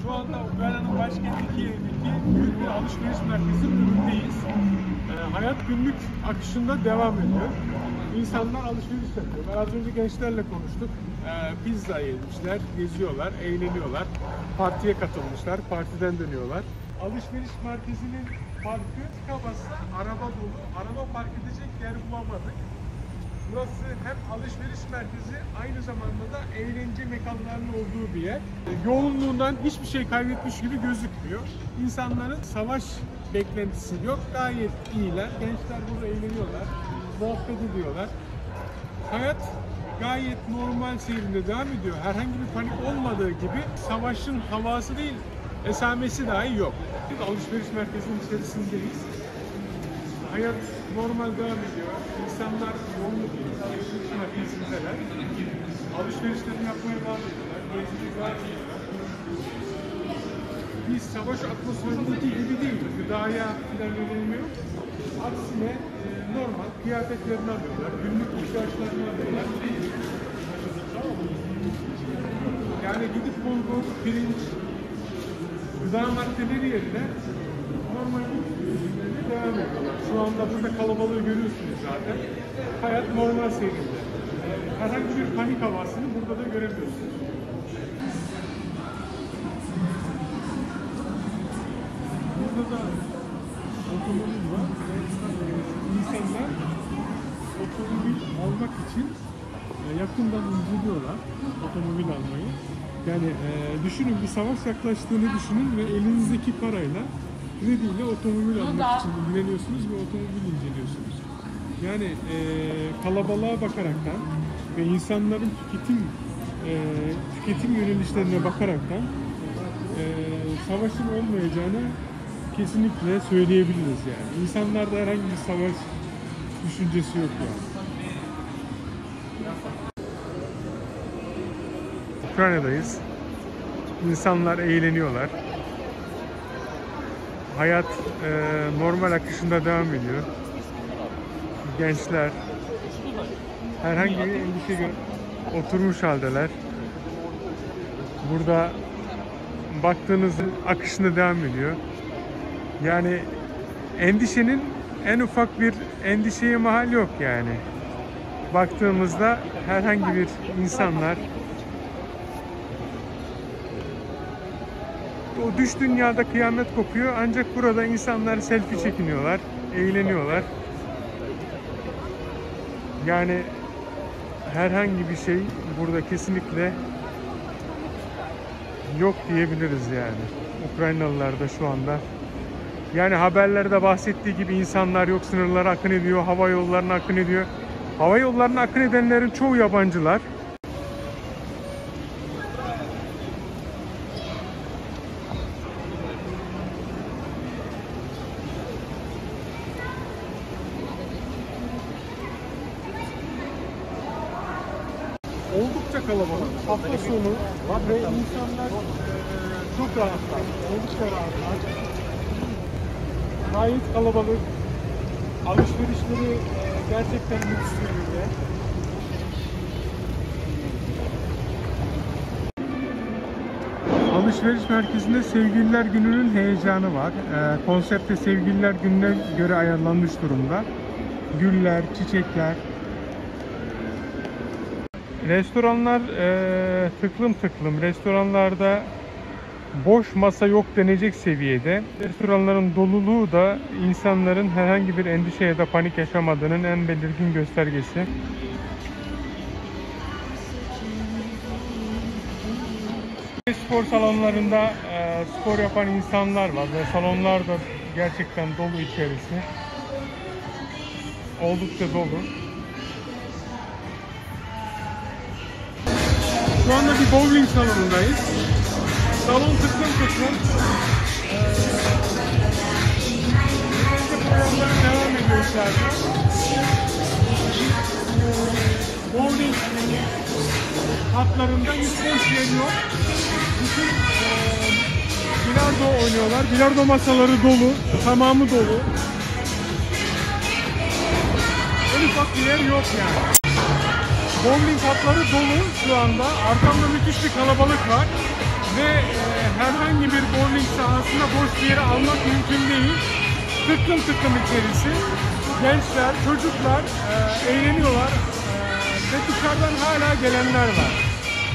Şu anda Ukrayna'nın başkenti Kiev'deki büyük bir alışveriş merkezi önündeyiz. Hayat günlük akışında devam ediyor. İnsanlar alışveriş yapıyor. Ben az önce gençlerle konuştuk. Pizza yemişler, geziyorlar, eğleniyorlar. Partiye katılmışlar, partiden dönüyorlar. Alışveriş merkezinin parkı tıka basa araba dolu. Araba park edecek yer bulamadık. Burası hem alışveriş merkezi, aynı zamanda da eğlence mekanlarının olduğu bir yer. Yoğunluğundan hiçbir şey kaybetmiş gibi gözükmüyor. İnsanların savaş beklentisi yok. Gayet iyiler. Gençler burada eğleniyorlar, muhabbet ediyorlar. Hayat gayet normal seyrinde devam ediyor. Herhangi bir panik olmadığı gibi savaşın havası değil, esamesi dahi yok. Alışveriş merkezinin içerisindeyiz. Hayat normal devam ediyor. İnsanlar yoğunluk alışveriş merkezindeler. Alışverişlerini yapmaya devam ediyorlar. Gezmeye devam ediyorlar. Bir savaş atmosferindeki gibi değil. Gıdaya filan yönelme yok. Aksine normal kıyafetlerini alıyorlar. Günlük ihtiyaçlarını alıyorlar. Yani gidip bulgur, pirinç, gıda maddeleri yerine normal devam ediyorlar. Şu anda burada kalabalığı görüyorsunuz zaten. Hayat normal seyrinde. Herhangi bir panik havasını burada da göremiyorsunuz. Burada da otomobil var. İnsanlar otomobil almak için yakından inceliyorlar otomobil almayı. Yani düşünün, bir savaş yaklaştığını düşünün ve elinizdeki parayla krediyle otomobil almak için ilgileniyorsunuz ve otomobil inceliyorsunuz. Yani kalabalığa bakaraktan ve insanların tüketim yönelişlerine bakaraktan savaşın olmayacağını kesinlikle söyleyebiliriz yani. İnsanlarda herhangi bir savaş düşüncesi yok yani. Ukrayna'dayız. İnsanlar eğleniyorlar. Hayat normal akışında devam ediyor. Gençler herhangi bir endişe yok. Oturmuş haldeler. Burada baktığınız akışında devam ediyor. Yani endişenin, en ufak bir endişeye mahal yok yani. Baktığımızda herhangi bir insanlar o düş dünyada kıyamet kopuyor, ancak burada insanlar selfie çekiniyorlar, eğleniyorlar. Yani herhangi bir şey burada kesinlikle yok diyebiliriz yani. Ukraynalılar da şu anda, yani haberlerde bahsettiği gibi insanlar yok, sınırlara akın ediyor, hava yollarına akın ediyor. Hava yollarına akın edenlerin çoğu yabancılar. Oldukça kalabalık. Hafta sonu ve insanlar çok rahatlar. Oldukça rahatlar. Gayet kalabalık. Alışverişleri gerçekten lüks seviyede. Alışveriş merkezinde Sevgililer Günü'nün heyecanı var. Konsepte Sevgililer Günü'ne göre ayarlanmış durumda. Güller, çiçekler. Restoranlar tıklım tıklım. Restoranlarda boş masa yok denecek seviyede. Restoranların doluluğu da insanların herhangi bir endişe ya da panik yaşamadığının en belirgin göstergesi. Spor salonlarında spor yapan insanlar var ve salonlar da gerçekten dolu içerisi. Oldukça dolu. Şu anda bir bowling salonundayız. Salon tıklım tıklım. Eğlence programları devam ediyor içeride. Bowling hatlarında hiç boş yer yok. Bütün bilardo oynuyorlar. Bilardo masaları dolu. Tamamı dolu. En ufak bir yer yok yani. Bowling hatları dolu şu anda. Arkamda müthiş bir kalabalık var. Ve herhangi herhangi bir bowling sahasında boş bir yeri almak mümkün değil. Tıklım tıklım içerisi. Gençler, çocuklar eğleniyorlar ve dışarıdan hala gelenler var.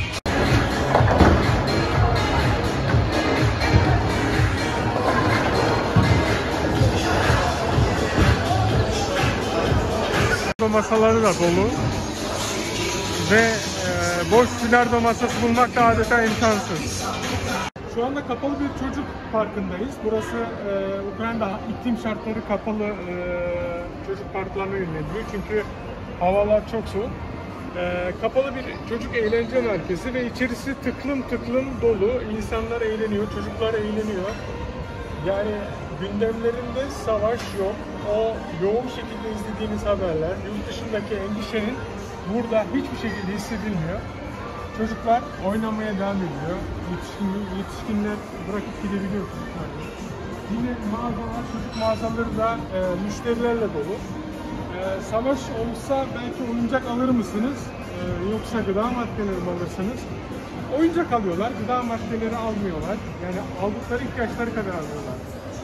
Masaları da dolu ve boş bilardo masası bulmak da adeta imkansız. Şu anda kapalı bir çocuk parkındayız. Burası Ukrayna'da iklim şartları kapalı çocuk parklarına yöneliyor. Çünkü havalar çok soğuk. Kapalı bir çocuk eğlence merkezi ve içerisi tıklım tıklım dolu. İnsanlar eğleniyor, çocuklar eğleniyor. Yani gündemlerinde savaş yok. O yoğun şekilde izlediğiniz haberler, yurt dışındaki endişenin burada hiçbir şekilde hissedilmiyor. Çocuklar oynamaya devam ediyor. Yetişkinler bırakıp gidebiliyor çocuklar. Yine mağazalar, çocuk mağazaları da müşterilerle dolu. Savaş olsa belki oyuncak alır mısınız? Yoksa gıda maddeleri mi alırsınız? Oyuncak alıyorlar, gıda maddeleri almıyorlar. Yani aldıkları ihtiyaçları kadar alıyorlar.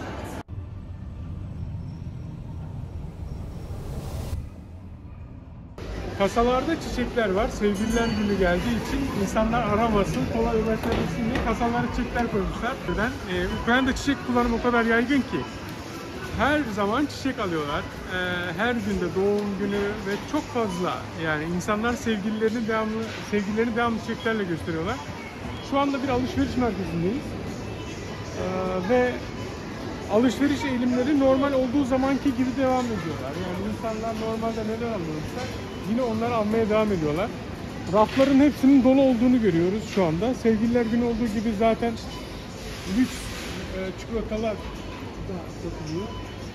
Kasalarda çiçekler var. Sevgililer günü geldiği için insanlar aramasın, kolay ulaşabilsin diye kasalara çiçekler koymuşlar. Ukrayna'da çiçek kullanımı o kadar yaygın ki her zaman çiçek alıyorlar. Her günde doğum günü ve çok fazla, yani insanlar sevgililerini devamlı çiçeklerle gösteriyorlar. Şu anda bir alışveriş merkezindeyiz. Ve alışveriş eğilimleri normal olduğu zamanki gibi devam ediyorlar. Yani insanlar normalde neler alıyorsa yine onları almaya devam ediyorlar. Rafların hepsinin dolu olduğunu görüyoruz şu anda. Sevgililer günü olduğu gibi zaten lüks çikolatalar da satılıyor.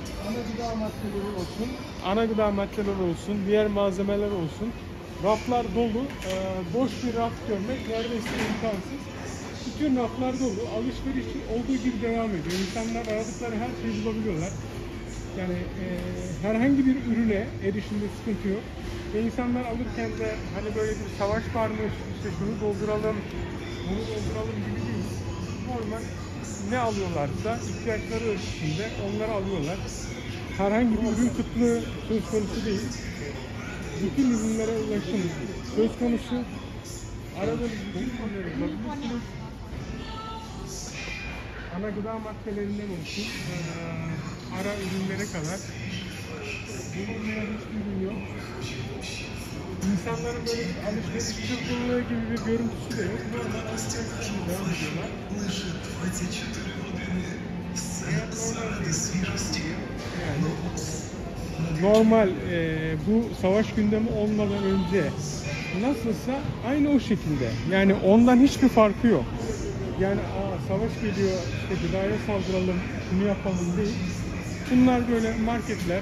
Ana gıda maddeleri olsun, diğer malzemeler olsun. Raflar dolu. Boş bir raf görmek neredeyse imkansız. Bütün raflar dolu. Alışveriş olduğu gibi devam ediyor. İnsanlar aradıkları her şeyi bulabiliyorlar. Yani herhangi bir ürüne erişimde sıkıntı yok. Ve insanlar alırken de hani böyle bir savaş varmış, işte şunu dolduralım, bunu dolduralım gibi değil. Normal ne alıyorlarsa ihtiyaçları ölçüsünde onları alıyorlar. Herhangi bir ürün kıtlığı söz konusu değil. Bütün ürünlere ulaşım söz konusu. Aradığınız bütün ürünleri bulabilirsiniz. Ana gıda maddelerinden olsun, ara ürünlere kadar bulunmayan hiçbir ürün yok. İnsanların böyle alışveriş çılgınlığı gibi bir görüntüsü de yok. Normal alışverişlerine devam ediyorlar. Yani normal bu savaş gündemi olmadan önce nasılsa aynı o şekilde. Yani ondan hiçbir farkı yok. Yani savaş geliyor, işte gıdaya saldıralım, şunu yapalım değil. Bunlar böyle marketler.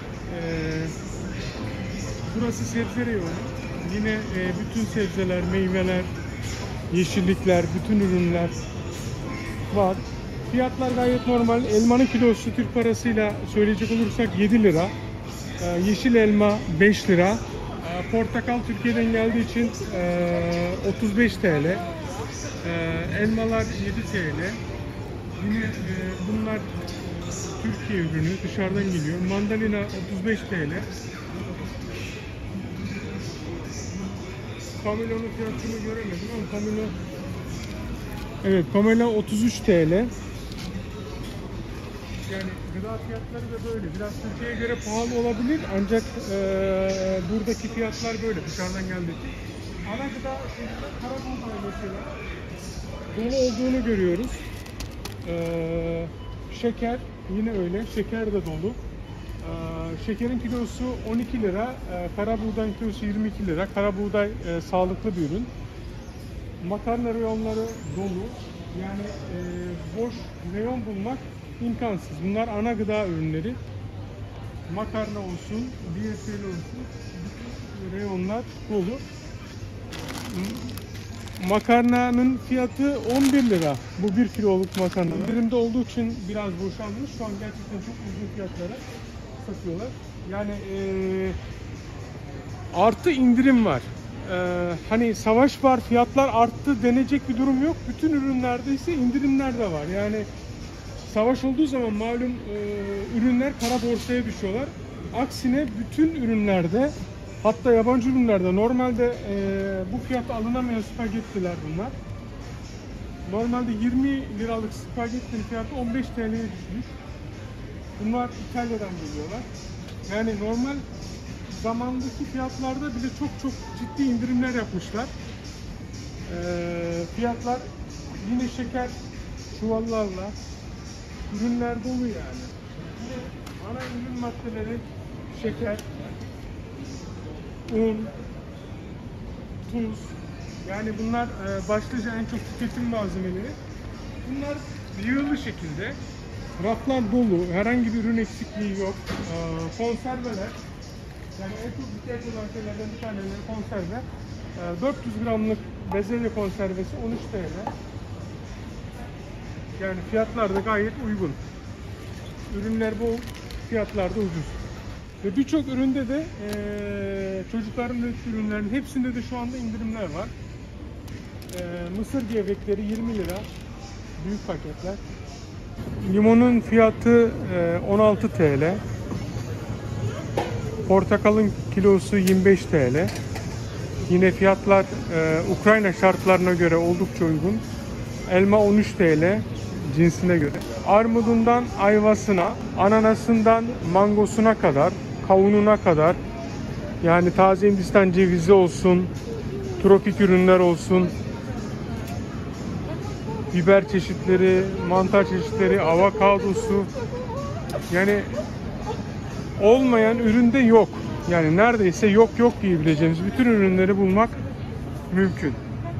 Burası sebze reyonu. Yine bütün sebzeler, meyveler, yeşillikler, bütün ürünler var. Fiyatlar gayet normal. Elmanın kilosu Türk parasıyla söyleyecek olursak 7 lira. Yeşil elma 5 lira. Portakal Türkiye'den geldiği için 35 TL. Elmalar 7 TL. Yine bunlar Türkiye ürünü, dışarıdan geliyor. Mandalina 35 TL. Pamelonun fiyatını göremedim ama pamelo, evet, pamela 33 TL. Yani gıda fiyatları da böyle. Biraz Türkiye'ye göre pahalı olabilir ancak buradaki fiyatlar böyle dışarıdan geldiği için. Ana gıda karabuğday mesela dolu olduğunu görüyoruz. Şeker yine öyle. Şeker de dolu. Şekerin kilosu 12 lira. Karabuğdayın kilosu 22 lira. Karabuğday sağlıklı bir ürün. Makarna reyonları dolu. Yani boş reyon bulmak imkansız. Bunlar ana gıda ürünleri. Makarna olsun, DSL olsun, bütün reyonlar dolu. Makarnanın fiyatı 11 lira. Bu 1 kiloluk makarna. İndirimde olduğu için biraz boşalmış. Şu an gerçekten çok uygun fiyatlara satıyorlar. Yani artı indirim var. hani savaş var, fiyatlar arttı denecek bir durum yok. Bütün ürünlerde ise indirimler de var. Yani savaş olduğu zaman malum ürünler kara borsaya düşüyorlar. Aksine bütün ürünlerde, hatta yabancı ürünlerde normalde bu fiyata alınamayan spagettiler bunlar. Normalde 20 liralık spagettinin fiyatı 15 TL'ye düşmüş. Bunlar İtalya'dan geliyorlar. Yani normal zamandaki fiyatlarda bile çok ciddi indirimler yapmışlar. Fiyatlar yine şeker çuvallarla, ürünler dolu yani. Ana ürün maddeleri şeker, un, tuz. Yani bunlar başlıca en çok tüketim malzemeleri. Bunlar yığılı şekilde. Raflar dolu, herhangi bir ürün eksikliği yok. Konserveler, yani en çok ihtiyaç olan şeylerden bir taneleri konserve. 400 gramlık bezelye konservesi 13 TL. Yani fiyatlar da gayet uygun. Ürünler bol, fiyatlar da ucuz. Ve birçok üründe de çocukların ürettiği ürünlerin hepsinde de şu anda indirimler var. Mısır gevrekleri 20 lira, büyük paketler. Limonun fiyatı 16 TL. Portakalın kilosu 25 TL. Yine fiyatlar Ukrayna şartlarına göre oldukça uygun. Elma 13 TL cinsine göre. Armudundan ayvasına, ananasından mangosuna kadar, kavununa kadar, yani taze Hindistan cevizi olsun, tropik ürünler olsun, biber çeşitleri, mantar çeşitleri, avokadosu, yani olmayan üründe yok. Yani neredeyse yok diyebileceğimiz bütün ürünleri bulmak mümkün.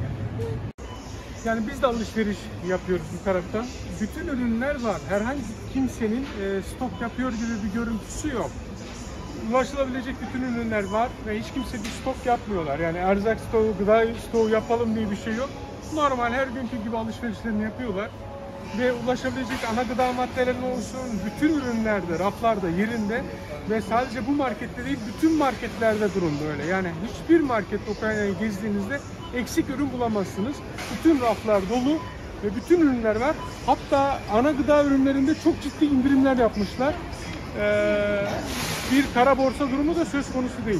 Yani biz de alışveriş yapıyoruz bu tarafta. Bütün ürünler var. Herhangi kimsenin stok yapıyor gibi bir görüntüsü yok. Ulaşılabilecek bütün ürünler var ve hiç kimse bir stok yapmıyorlar. Yani erzak stoğu, gıda stoğu yapalım diye bir şey yok. Normal her günkü gibi alışverişlerini yapıyorlar. Ve ulaşabilecek ana gıda maddeleri olsun, bütün ürünlerde, raflarda yerinde ve sadece bu markette değil, bütün marketlerde durum böyle. Yani hiçbir markette Ukrayna'yı gezdiğinizde eksik ürün bulamazsınız. Bütün raflar dolu ve bütün ürünler var. Hatta ana gıda ürünlerinde çok ciddi indirimler yapmışlar. Bir kara borsa durumu da söz konusu değil.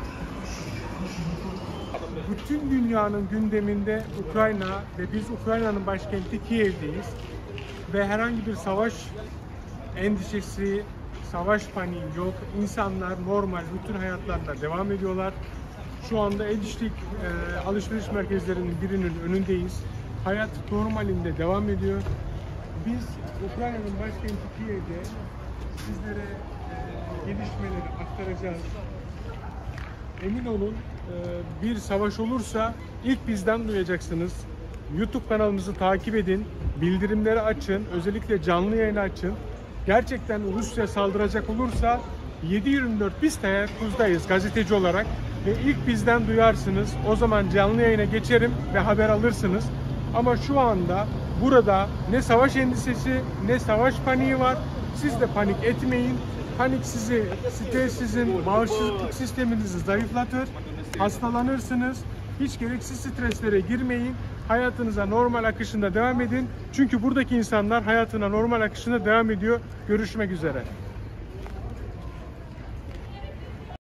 Bütün dünyanın gündeminde Ukrayna ve biz Ukrayna'nın başkenti Kiev'deyiz. Ve herhangi bir savaş endişesi, savaş paniği yok. İnsanlar normal bütün hayatlarında devam ediyorlar. Şu anda Edişlik alışveriş merkezlerinin birinin önündeyiz. Hayat normalinde devam ediyor. Biz Ukrayna'nın başkenti Kiev'de sizlere gelişmeleri aktaracağız. Emin olun, bir savaş olursa ilk bizden duyacaksınız. YouTube kanalımızı takip edin, bildirimleri açın, özellikle canlı yayını açın. Gerçekten Rusya saldıracak olursa 7/24 biz teyakkuzdayız gazeteci olarak ve ilk bizden duyarsınız. O zaman canlı yayına geçerim ve haber alırsınız. Ama şu anda burada ne savaş endişesi ne savaş paniği var. Siz de panik etmeyin. Panik sizi, stres sizin bağışıklık sisteminizi zayıflatır, hastalanırsınız. Hiç gereksiz streslere girmeyin. Hayatınıza normal akışında devam edin. Çünkü buradaki insanlar hayatına normal akışında devam ediyor. Görüşmek üzere.